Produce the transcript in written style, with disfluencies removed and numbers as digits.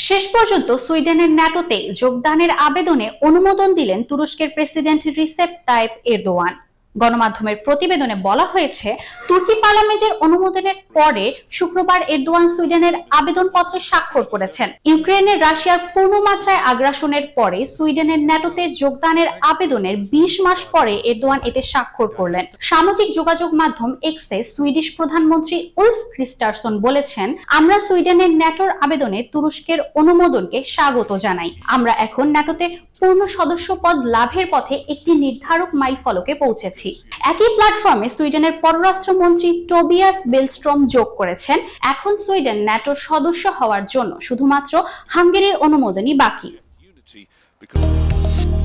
শেষ পর্যন্ত সুইডেনের ন্যাটোতে যোগদানের আবেদনে অনুমোদন দিলেন তুরস্কের প্রেসিডেন্ট রিসেপ তাইপ এরদোয়ান। গণমাধ্যমের প্রতিবেদনে বলা হয়েছে, তুর্কি পার্লামেন্টের অনুমোদনের পরে শুক্রবার এরদোয়ান সুইডেনের আবেদনপত্রে স্বাক্ষর করেছেন। ইউক্রেনের রাশিয়ার পূর্ণমাত্রায় আগ্রাসনের পরে সুইডেনের ন্যাটোতে যোগদানের আবেদনের 20 মাস পরে এরদোয়ান এতে স্বাক্ষর করলেন। সামাজিক যোগাযোগ মাধ্যম এক্সে সুইডিশ প্রধানমন্ত্রী উলফ ক্রিস্টারসন বলেছেন, আমরা সুইডেনের ন্যাটোর আবেদনে তুরস্কের অনুমোদনকে স্বাগত জানাই। আমরা এখন ন্যাটোতে পূর্ণ সদস্য পদ লাভের পথে একটি নির্ধারক মাইলফলকে পৌঁছেছি। একই প্ল্যাটফর্মে সুইডেনের পররাষ্ট্রমন্ত্রী টোবিয়াস বিলস্ট্রম যোগ করেছেন, এখন সুইডেন ন্যাটোর সদস্য হওয়ার জন্য শুধুমাত্র হাঙ্গেরির অনুমোদনই বাকি।